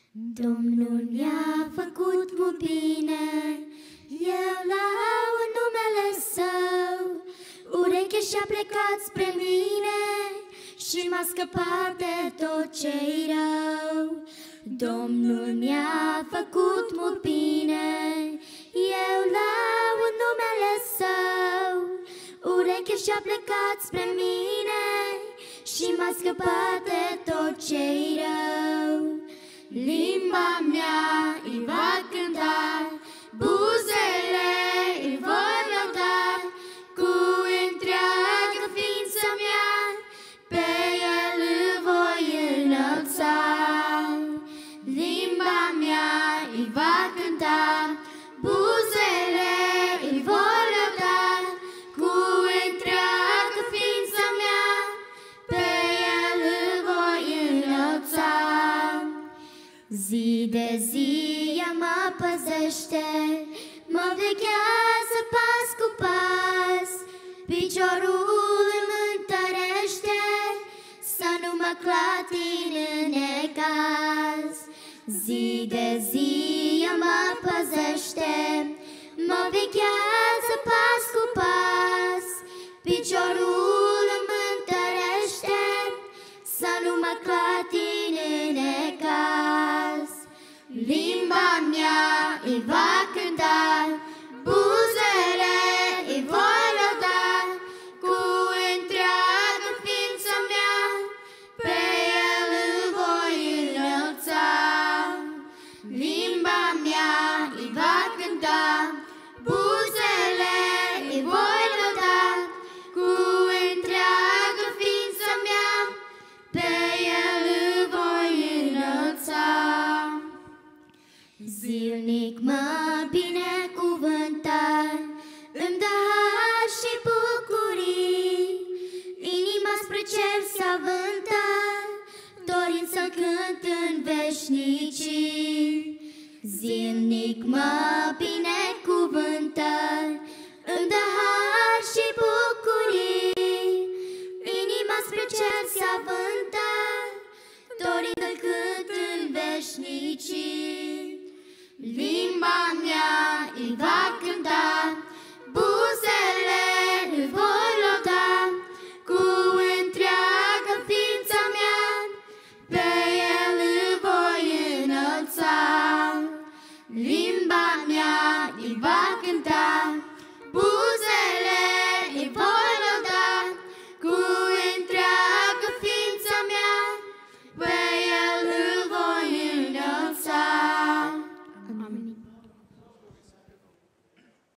Domnul mi-a făcut mult bine, eu laud numele Său. Urechea și-a plecat spre mine și m-a scăpat de tot ce-i rău. Domnul mi-a făcut mult bine, eu laud numele Său. Urechea și-a plecat spre mine și m-a scăpat de tot ce-i rău. Limba mea îi va cânta, buzele îi vor lăuda, cu întreagă ființa mea pe El îl voi înălța. Limba mea îi va cânta, buzele îi vor lăuda, cu întreagă ființa mea pe El îl voi înălța. Zi de zi ea mă păzește, mă veghează pas cu pas, piciorul îmi întărește, să nu mă clatin în necaz. Zi de zi ea mă păzește, mă veghează pas cu pas, piciorul îmi întărește, să nu mă clatin în necaz. Limba mea îi va cânta, buzele îi vor lăuda, cu întreagă ființa mea pe El îl voi înălța. Limba mea îi va cânta, buzele îi vor lăuda, cu întreagă ființa mea pe El îl voi înălța. Zilnic mă binecuvântă, îmi dă har și bucurii, inima spre cer s-avântă, dorind să cânt în veșnicii. Zilnic mă binecuvântă, îmi dă har și bucurii, inima spre cer s-avântă, dorind să cânt în veșnicii. Limba mea îi va cânta,